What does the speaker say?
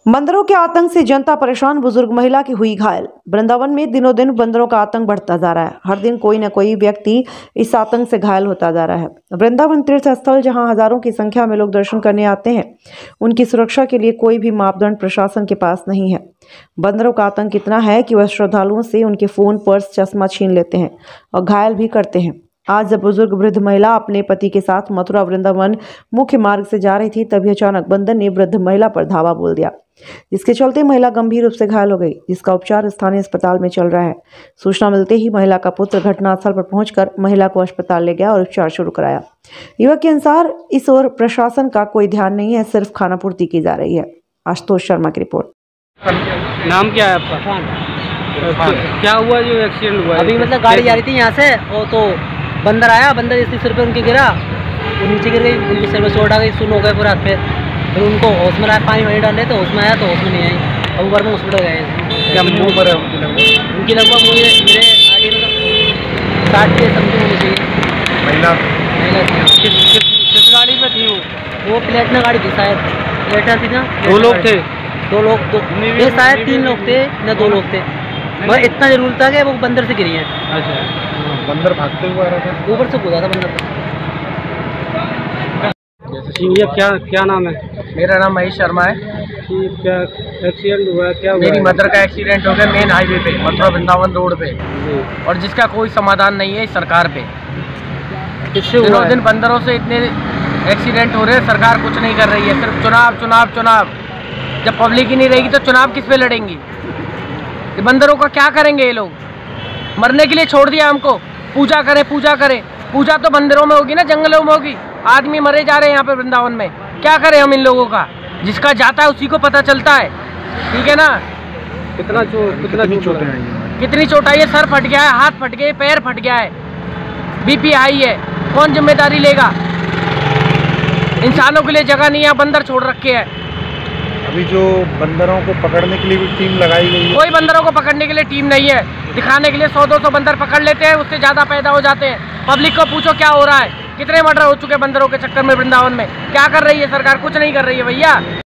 बंदरों के आतंक से जनता परेशान, बुजुर्ग महिला की हुई घायल। वृंदावन में दिनों दिन बंदरों का आतंक बढ़ता जा रहा है। हर दिन कोई न कोई व्यक्ति इस आतंक से घायल होता जा रहा है। वृंदावन तीर्थ स्थल, जहां हजारों की संख्या में लोग दर्शन करने आते हैं, उनकी सुरक्षा के लिए कोई भी मापदंड प्रशासन के पास नहीं है। बंदरों का आतंक इतना है कि वह श्रद्धालुओं से उनके फोन, पर्स, चश्मा छीन लेते हैं और घायल भी करते हैं। आज जब बुजुर्ग वृद्ध महिला अपने पति के साथ मथुरा वृंदावन मुख्य मार्ग से जा रही थी, तभी अचानक बंदर ने वृद्ध महिला पर धावा बोल दिया, जिसके चलते महिला गंभीर रूप से घायल हो गई, जिसका उपचार स्थानीय अस्पताल में चल रहा है। सूचना मिलते ही महिला का पुत्र घटनास्थल पर पहुंचकर महिला को अस्पताल ले गया और उपचार शुरू कराया। युवक के अनुसार इस ओर प्रशासन का कोई ध्यान नहीं है, सिर्फ खानापूर्ति की जा रही है। आशुतोष शर्मा की रिपोर्ट। नाम क्या है आपका? क्या हुआ जो एक्सीडेंट हुआ? अभी मतलब गाड़ी जा रही थी यहाँ से, और तो बंदर आया, बंदर इसी सिर पे उनके गिरा, वो नीचे गिर गई, उनके सिर में चोट आ गई, सुन हो गए पूरा हाथ पे। फिर उनको होश में लाया, पानी वानी डाले तो होश में आया, तो होश में नहीं आई। अब ऊपर में हॉस्पिटल गए। क्या उम्र है उनकी? लगभग मेरे आगे मतलब 60 के समथिंग होनी चाहिए। महिला किस गाड़ी में थी वो प्लेटना गाड़ी थी शायद, प्लेटर थी ना। दो लोग थे? ये शायद 3 लोग थे ना 2 लोग थे। मगर इतना जरूर था कि वो बंदर से गिरी है। अच्छा, बंदर भागते हुए आ रहा था, ऊपर से कूदा था बंदर। ये क्या नाम है? मेरा नाम महेश शर्मा है। क्या एक्सीडेंट हुआ? क्या हुआ? मेरी मदर का एक्सीडेंट हो गया मेन हाईवे पे, मथुरा वृंदावन रोड पे, और जिसका कोई समाधान नहीं है इस सरकार पे। दिनों दिन बंदरों से इतने एक्सीडेंट हो रहे हैं, सरकार कुछ नहीं कर रही है, सिर्फ चुनाव चुनाव चुनाव। जब पब्लिक ही नहीं रहेगी तो चुनाव किस पे लड़ेंगी? ये बंदरों का क्या करेंगे ये लोग? मरने के लिए छोड़ दिया हमको। पूजा करें पूजा करें, पूजा तो बंदरों में होगी ना, जंगलों में होगी। आदमी मरे जा रहे हैं यहाँ पे वृंदावन में, क्या करें हम इन लोगों का? जिसका जाता है उसी को पता चलता है, ठीक है ना? कितनी चोट आई है? सर फट गया है, हाथ फट गए, पैर फट गया है, बीपी हाई है। कौन जिम्मेदारी लेगा? इंसानों के लिए जगह नहीं है, बंदर छोड़ रखे हैं। अभी जो बंदरों को पकड़ने के लिए भी टीम लगाई गई है? कोई बंदरों को पकड़ने के लिए टीम नहीं है। दिखाने के लिए 100-200 बंदर पकड़ लेते हैं, उससे ज्यादा पैदा हो जाते हैं। पब्लिक को पूछो क्या हो रहा है, कितने मर्डर हो चुके बंदरों के चक्कर में वृंदावन में। क्या कर रही है सरकार? कुछ नहीं कर रही है भैया।